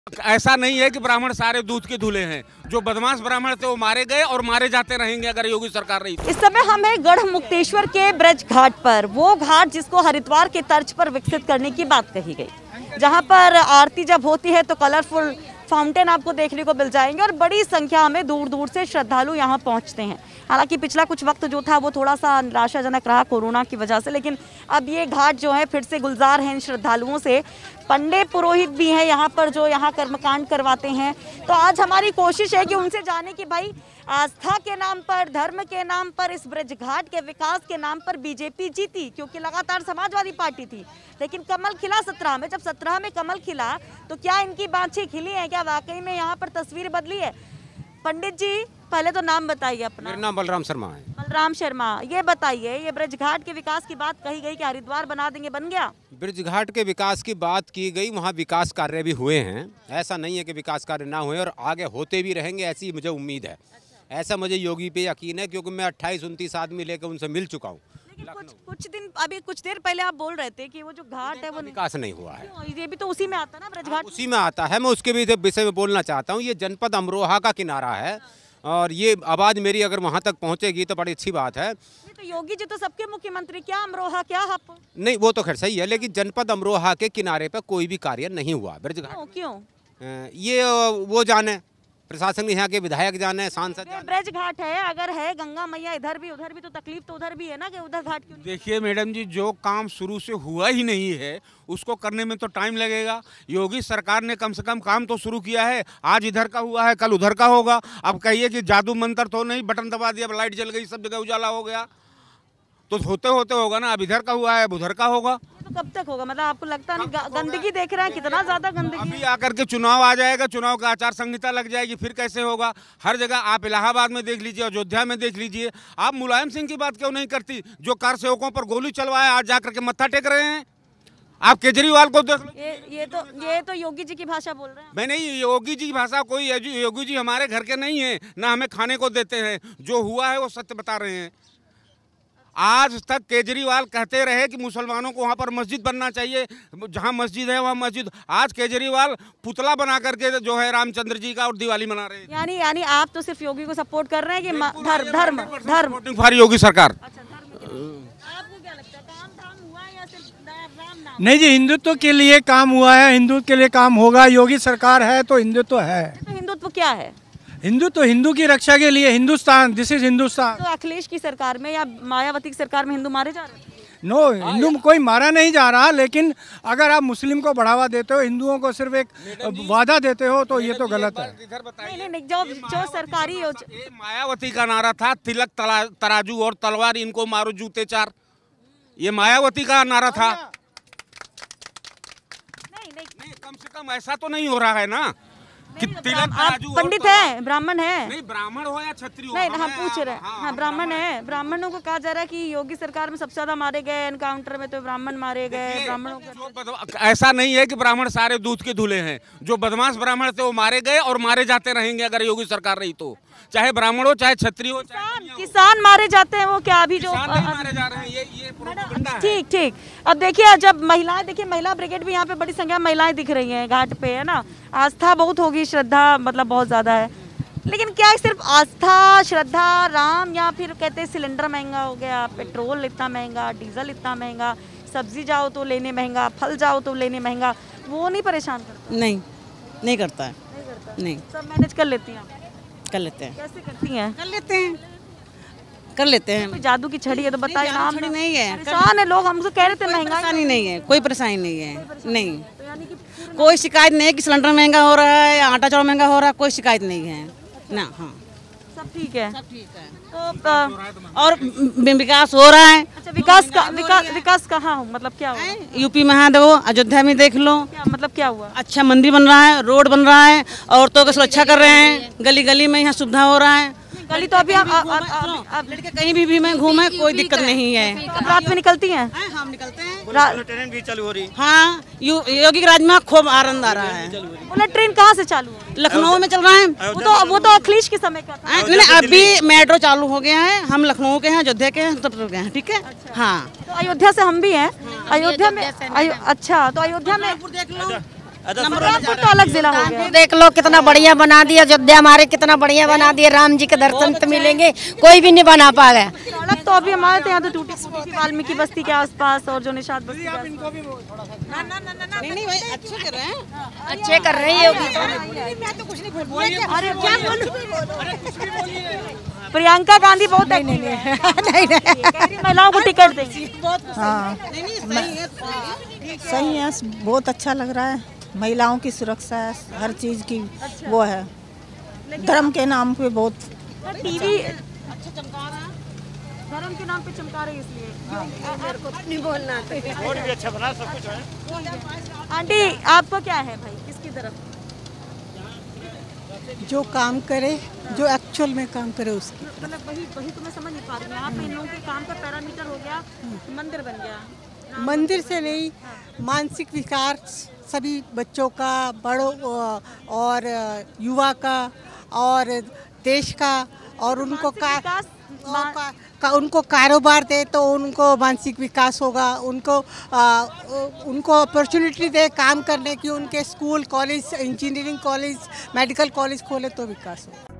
ऐसा नहीं है कि ब्राह्मण सारे दूध के धुले हैं। जो बदमाश ब्राह्मण थे वो मारे गए और मारे जाते रहेंगे अगर योगी सरकार रही। इस समय हम हैं गढ़मुक्तेश्वर के ब्रज घाट पर, वो घाट जिसको हरिद्वार के तर्ज पर विकसित करने की बात कही गई, जहां पर आरती जब होती है तो कलरफुल फाउंटेन आपको देखने को मिल जाएंगे और बड़ी संख्या में दूर दूर से श्रद्धालु यहां पहुंचते हैं। हालांकि पिछला कुछ वक्त जो था वो थोड़ा सा निराशाजनक रहा कोरोना की वजह से, लेकिन अब ये घाट जो है फिर से गुलजार हैं इन श्रद्धालुओं से। पंडित पुरोहित भी हैं यहाँ पर जो यहाँ कर्मकांड करवाते हैं। तो आज हमारी कोशिश है कि उनसे जाने कि भाई आस्था के नाम पर, धर्म के नाम पर, इस ब्रज घाट के विकास के नाम पर बीजेपी जीती, क्योंकि लगातार समाजवादी पार्टी थी, लेकिन कमल खिला 17 में। जब 17 में कमल खिला तो क्या इनकी बाँछें खिली हैं? क्या वाकई में यहाँ पर तस्वीर बदली है? पंडित जी पहले तो नाम बताइए अपना। मेरा नाम बलराम शर्मा है। बलराम शर्मा, ये बताइए, ये ब्रज घाट के विकास की बात कही गई कि हरिद्वार बना देंगे, बन गया? ब्रज घाट के विकास की बात की गई, वहाँ विकास कार्य भी हुए हैं। ऐसा नहीं है कि विकास कार्य ना हुए, और आगे होते भी रहेंगे, ऐसी मुझे उम्मीद है। ऐसा मुझे योगी पे यकीन है, क्योंकि मैं 28-29 आदमी लेकर उनसे मिल चुका हूँ। कुछ देर पहले आप बोल रहे थे कि वो जो घाट है वो विकास नहीं हुआ है। ये भी तो उसी में आता है ना, ब्रज घाट उसी में आता है। मैं उसके भी विषय में बोलना चाहता हूँ। ये जनपद अमरोहा का किनारा है, और ये आवाज़ मेरी अगर वहाँ तक पहुँचेगी तो बड़ी अच्छी बात है। तो योगी जी तो सबके मुख्यमंत्री, क्या अमरोहा, क्या हप? नहीं, वो तो खैर सही है, लेकिन जनपद अमरोहा के किनारे पर कोई भी कार्य नहीं हुआ ब्रज घाट। क्यों? ये वो जाने, प्रशासन यहाँ के विधायक जाने, सांसद जाने। ब्रज घाट है, अगर है गंगा मैया इधर भी उधर भी, तो तकलीफ तो उधर भी है ना, कि उधर घाट क्यों? देखिए मैडम जी, जो काम शुरू से हुआ ही नहीं है उसको करने में तो टाइम लगेगा। योगी सरकार ने कम से कम काम तो शुरू किया है। आज इधर का हुआ है, कल उधर का होगा। अब कहिए कि जादू मंत्र तो नहीं, बटन दबा दिया लाइट जल गई, सब जगह उजाला हो गया, तो होते होते होगा ना। अब इधर का हुआ है, अब उधर का होगा। तो कब तक होगा? मतलब आपको लगता नहीं? गंदगी देख रहे हैं, कितना ज्यादा गंदगी। अभी आकर के चुनाव आ जाएगा, चुनाव का आचार संहिता लग जाएगी, फिर कैसे होगा? हर जगह आप इलाहाबाद में देख लीजिए, अयोध्या में देख लीजिए। आप मुलायम सिंह की बात क्यों नहीं करती, जो कार सेवकों पर गोली चलवाए, आज जाकर के मत्था टेक रहे हैं? आप केजरीवाल को देख लो। ये तो योगी जी की भाषा बोल रहे हैं। मैं नहीं, योगी जी की भाषा कोई, योगी जी हमारे घर के नहीं है, ना हमें खाने को देते हैं। जो हुआ है वो सत्य बता रहे हैं। आज तक केजरीवाल कहते रहे कि मुसलमानों को वहाँ पर मस्जिद बनना चाहिए, जहाँ मस्जिद है वहाँ मस्जिद। आज केजरीवाल पुतला बना करके जो है रामचंद्र जी का और दिवाली मना रहे हैं। यानी आप तो सिर्फ योगी को सपोर्ट कर रहे हैं कि धर्म वोटिंग फॉर योगी सरकार। आपको क्या लगता है, काम धाम हुआ या सिर्फ राम नाम? नहीं जी, हिंदुत्व के लिए काम हुआ है, हिंदुत्व के लिए काम होगा। योगी सरकार है तो हिंदुत्व है। तो हिंदुत्व क्या है? हिंदू तो हिंदू की रक्षा के लिए, हिंदुस्तान, दिस इज हिंदुस्तान। तो अखिलेश की सरकार में या मायावती की सरकार में हिंदू मारे जा रहे हैं? नो, हिंदू कोई मारा नहीं जा रहा, लेकिन अगर आप मुस्लिम को बढ़ावा देते हो, हिंदुओं को सिर्फ एक वादा देते हो, तो ये तो गलत है। नहीं, जो सरकारी मायावती का नारा था, तिलक तराजू और तलवार, इनको मारो जूते चार। ये मायावती का नारा था। नहीं, कम से कम ऐसा तो नहीं हो रहा है ना कि तिलक तराजू। पंडित है, ब्राह्मण है? नहीं, ब्राह्मण हो या क्षत्रिय हो, नहीं, हम पूछ रहे हैं। हाँ, ब्राह्मण है। ब्राह्मणों को कहा जा रहा है कि योगी सरकार में सबसे ज्यादा मारे गए एनकाउंटर में, तो ब्राह्मण मारे गए। ब्राह्मणों को ऐसा नहीं है कि ब्राह्मण सारे दूध के धुले हैं। जो बदमाश ब्राह्मण थे वो मारे गए और मारे जाते रहेंगे अगर योगी सरकार रही तो। चाहे ब्राह्मण हो, चाहे क्षत्रिय हो, किसान मारे जाते हैं। वो क्या अभी जो मारे जा रहे हैं, ये प्रोपेगेंडा है। ठीक। अब देखिए, जब महिलाएं, देखिए महिला ब्रिगेड भी यहाँ पे बड़ी संख्या में महिलाएं दिख रही हैं घाट पे, है ना। आस्था बहुत होगी, श्रद्धा मतलब बहुत ज्यादा है, लेकिन क्या सिर्फ आस्था, श्रद्धा, राम, या फिर कहते हैं सिलेंडर महंगा हो गया, पेट्रोल इतना महंगा, डीजल इतना महंगा, सब्जी जाओ तो लेने महंगा, फल जाओ तो लेने महंगा, वो नहीं परेशान करता? नहीं करता है। नहीं, सब मैनेज कर लेती हैं? कर लेते हैं। कैसे करती हैं? कर लेते हैं। कोई जादू की छड़ी है तो बताइए। नाम नहीं है, परेशान है लोग, हमसे कह रहे थे महंगाई नहीं है, कोई परेशानी नहीं है। नहीं, कोई शिकायत नहीं है कि सिलेंडर महंगा हो रहा है या आटा चावल महंगा हो रहा है, कोई शिकायत नहीं है ना। हाँ, सब ठीक है। तो और विकास हो रहा है। अच्छा, विकास कहाँ हो, मतलब क्या हुआ? यूपी में है, देखो अयोध्या में देख लो, मतलब क्या हुआ? अच्छा मंदिर बन रहा है, रोड बन रहा है, औरतों की सुरक्षा कर रहे हैं, गली गली में यहाँ सुविधा हो रहा है। गली तो अभी आप लड़के कहीं भी में घूमे कोई दिक्कत नहीं है। अब रात में निकलती हैं? हम निकलते हैं। ट्रेन भी चालू हो रही है। हाँ, योगी के राज में खूब आनंद आ रहा है। बुलेट ट्रेन कहाँ से चालू है? लखनऊ में चल रहा है। वो तो अखिलेश के समय का था। नहीं, अभी मेट्रो चालू हो गया है। हम लखनऊ के हैं, अयोध्या के हैं, सब के हैं। ठीक है। हाँ, तो अयोध्या से हम भी हैं। अयोध्या में अच्छा, तो अयोध्या में नंबरपुर तो अलग जिला हो गया। देख लो कितना बढ़िया बना दिया, अयोध्या हमारे कितना बढ़िया बना दिया, राम जी के दर्शन तो मिलेंगे, कोई भी नहीं बना पा गया। सड़क तो अभी हमारे यहाँ तो टूटी फूटी थी वाल्मीकि बस्ती के आसपास और जो निषाद बस्ती के आसपास। नहीं भाई अच्छे कर रहे हैं, अच्छे कर रही है योगी प्रियंका गांधी बहुत महिलाओं को टिकट देंगी। हाँ सही है, बहुत अच्छा लग रहा है। महिलाओं की सुरक्षा है, हर चीज़ की वो है, धर्म के नाम पे बहुत टीवी धर्म के नाम पे चमका रही इसलिए नहीं बोलना भी अच्छा बना सब कुछ है। आंटी आपको क्या है भाई, किसकी तरफ? जो काम करे, जो एक्चुअल में काम करे उसकी। मतलब वही तो मैं समझ नहीं पा रही हूँ। यहाँ पे इन लोगों के काम का पैरामीटर हो गया, मंदिर बन गया। मंदिर से नहीं, मानसिक विकास सभी बच्चों का, बड़ों और युवा का और देश का, और उनको उनको कारोबार दे तो उनको मानसिक विकास होगा, उनको अपॉर्चुनिटी दे काम करने की, उनके school college, engineering college, medical college खोले तो विकास होगा।